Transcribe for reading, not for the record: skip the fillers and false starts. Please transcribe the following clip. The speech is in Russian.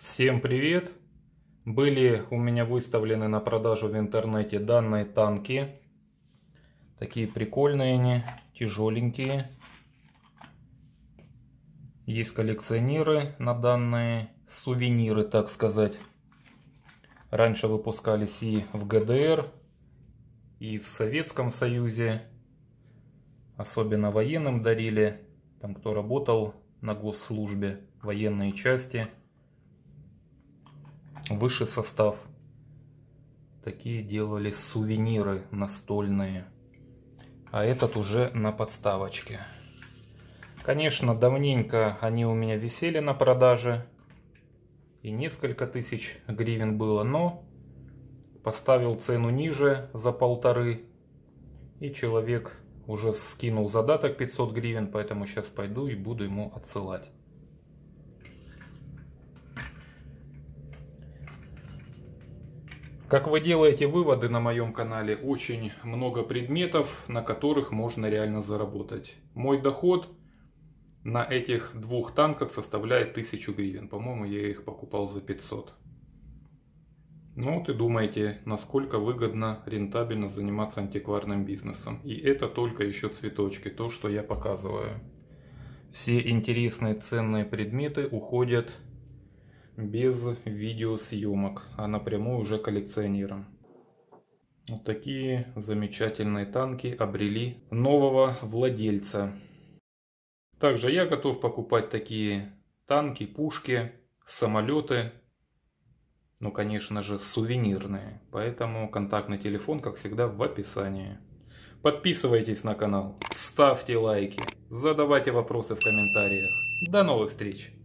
Всем привет! Были у меня выставлены на продажу в интернете данные танки. Такие прикольные они, тяжеленькие. Есть коллекционеры на данные сувениры, так сказать. Раньше выпускались и в ГДР, и в Советском Союзе. Особенно военным дарили, там кто работал на госслужбе, военные части. Высший состав. Такие делали сувениры настольные. А этот уже на подставочке. Конечно, давненько они у меня висели на продаже. И несколько тысяч гривен было. Но поставил цену ниже за 1,5. И человек уже скинул задаток 500 гривен. Поэтому сейчас пойду и буду ему отсылать. Как вы делаете выводы на моем канале, очень много предметов, на которых можно реально заработать. Мой доход на этих двух танках составляет 1000 гривен. По-моему, я их покупал за 500. Ну вот и думаете, насколько выгодно, рентабельно заниматься антикварным бизнесом. И это только еще цветочки, то, что я показываю. Все интересные ценные предметы уходят без видеосъемок, а напрямую уже коллекционерам. Вот такие замечательные танки обрели нового владельца. Также я готов покупать такие танки, пушки, самолеты. Ну, конечно же, сувенирные. Поэтому контактный телефон, как всегда, в описании. Подписывайтесь на канал, ставьте лайки, задавайте вопросы в комментариях. До новых встреч!